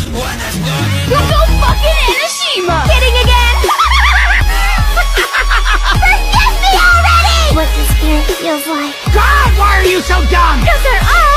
Let's go fucking Enoshima! Kidding again? Forgive me already! What this spirit feels like. God, why are you so dumb? Because there are